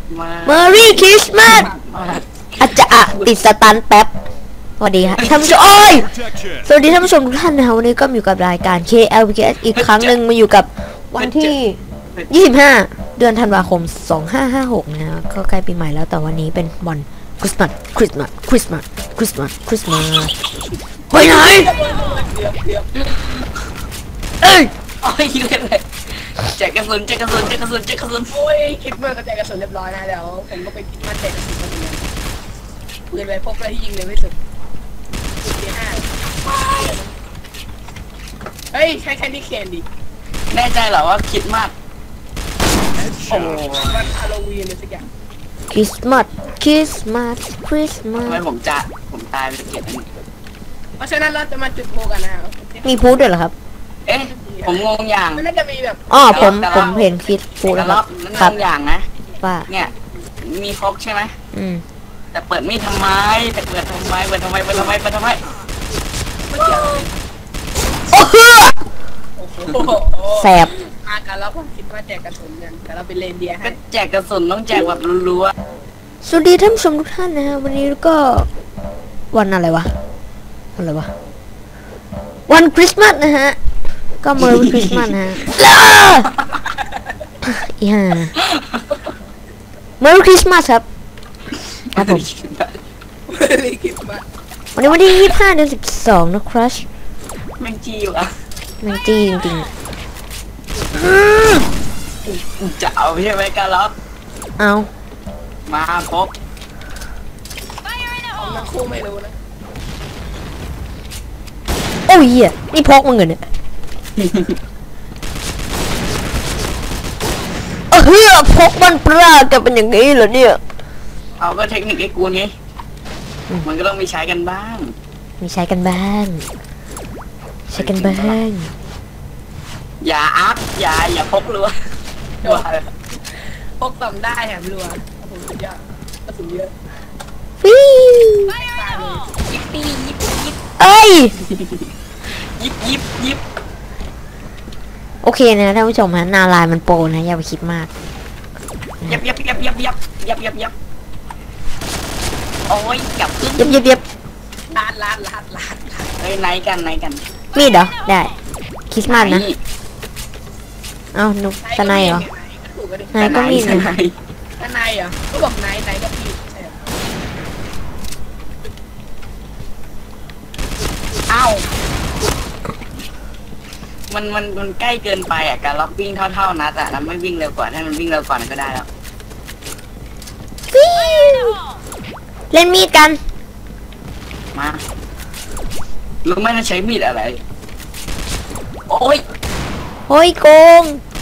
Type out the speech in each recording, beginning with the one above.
เมอรี่คริสต์มาสอาจจะติดสตันแป๊บสวัสดีครับท่านผู้ชมโอ้ยสวัสดีท่านผู้ชมทุกท่านนะครับวันนี้ก็อยู่กับรายการ KLPS อีกครั้งหนึ่งมาอยู่กับวันที่ 25 เดือนธันวาคม 2556 นะก็ใกล้ปีใหม่แล้วแต่วันนี้เป็นวันคริสต์มาสไปไหนเอ้ยโอ้ยเล่นเลยแจกกระสุนโอ้ยคิดเมื่อกระจายกระสุนเรียบร้อยนะเดี๋ยวผมก็ไปคิดมาแจกกระสุนมาเลยปืนไปพกอะไรที่ยิงเลยไม่สุดT5เฮ้ยใช้แคนดี้เคนดิแน่ใจเหรอว่าคิดมากโอ้วันฮาโลวีนเลยสักอย่างคริสต์มาสทำไมผมตายไปเกียรตินี่เพราะฉะนั้นเราจะมาจุดโพกันนะมีพูดด้วยเหรอครับเอ๊ะผมงงอย่างมันน่าจะมีแบบอ๋อผมเห็นคลิปพูดแล้วครับครับอย่างนะว่าเนี่ยมีครกใช่ไหมแต่เปิดไม่ทำไมแต่เปิดทำไมโอ้โหแสบมากันแล้วผมคิดว่าแจกกระสุนกันแต่เราเป็นเลนเดียให้ก็แจกกระสุนต้องแจกแบบรัวๆสวัสดีท่านผู้ชมทุกท่านนะฮะวันนี้ก็วันอะไรวะวันคริสต์มาสนะฮะก็เมอร์รี่คริสต์มาสนะฮะอีห่าเมอร์รี่คริสต์มาสครับผมวันนี้วันที่ 25 เดือน 12 นะครัชแมงจีอยู่อะแมงจีจริงๆจะเอาใช่ไหมกันล็อกเอามาพบทั้งคู่ไม่รู้นะโอ้ยนี่พกมาเงินเนี่ยพกมันปลาจะเป็นอย่างนี้เหรอเนี่ยเอาก็เทคนิคไอ้กูไงมันก็ต้องมีใช้กันบ้างอย่าอัพอย่าพกรัวพกต่ำได้แถมรัวผมสุดยอดกระสุนเยอะยิบเอ้ยยิบโอเคนะท่านผู้ชมฮะนาลายมันโปรนะอย่าไปคิดมากยับโอ้ยยับลาดเฮ้ยไหนกันมีดเหรอได้คริสต์มาสนะเอ้านุ๊กตะไนเหรอไนก็มีนะตะไนเหรอก็บอกไนก็พี่เอ้ามันใกล้เกินไปอ่ะการล็อกวิ่งเท่านะแต่เราไม่วิ่งเร็วกว่าถ้ามันวิ่งเร็วกว่าก็ได้แล้วเล่นมีดกันมารู้ไหมใช้มีดอะไรโอ้ยโกง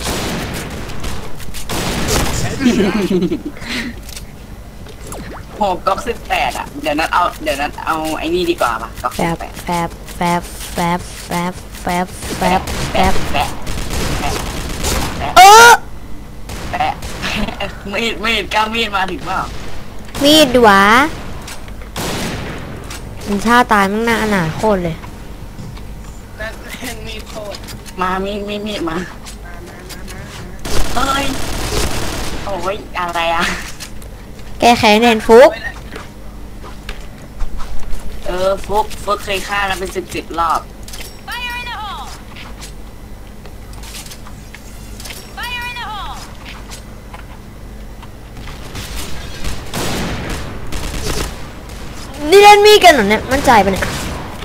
โหก๊อก18อ่ะเดี๋ยวนัดเอาไอ้นี่ดีกว่าป่ะก๊อกแฟบมีดก้ามีดมาถึงเปล่ามีดวะมันชาตายมั่งหน้าอนาโคตรเลยนั่นมีโคตรมามีดมาเฮ้ยโอ้ยอะไรอ่ะแกแขนแนนฟุกฟุกเคยฆ่าแล้วเป็น10 รอบนี่เล่นมีกันเหรอเนี่ยมั่นใจปะเนี่ย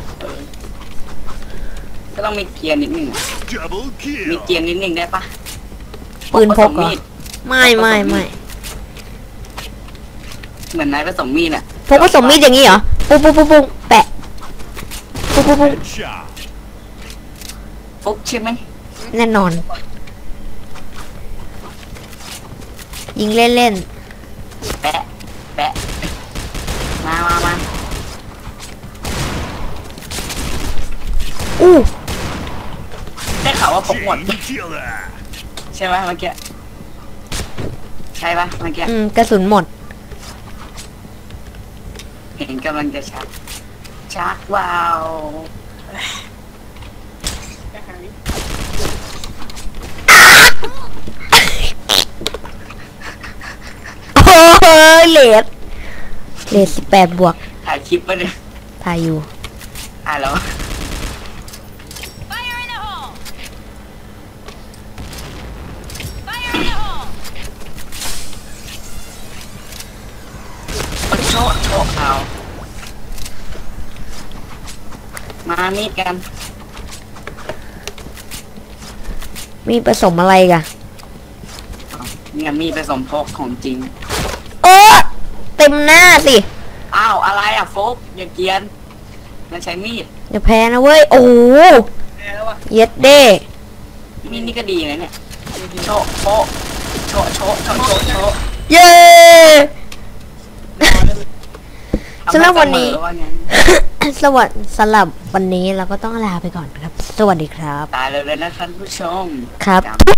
ก็ต้องมีเกียร์นิดนึงได้ปะปืนพกเหรอไม่เหมือนนายผสมมีดอ่ะพกผสมมีดอย่างนี้เหรอปุ๊บแปะปุ๊บฟุกใช่ไหมแน่นอนยิงเล่นแปะมาได้ข่าวว่าพกหมดใช่ไหมเมื่อกี้ใช่ปะเมื่อกี้กระสุนหมดเห็นกำลังจะชักว้าวโอ้เลท18 บวกถ่ายคลิปไปเนี่ยถ่ายอยู่ถ่ายแล้วโชว์เอามามีดกันมีผสมอะไรกันเนี่ยมีดผสมพกของจริงโอ้เต็มหน้าสิอ้าวอะไรอ่ะโฟกอย่าเกรียนมันใช้มีดอย่าแพ้นะเว้ย โอ้โหแล้ววะเย็ดเด้มีดนี่ก็ดีนะเนี่ยโชว์โชว์โชว์โชว์โชว์โชว์โชว์เย้สำหรับวันนี้ทำให้เสมอว่างั้นสำหรับวันนี้เราก็ต้องลาไปก่อนครับ สวัสดีครับตายเลยนะท่านผู้ชมครับจำ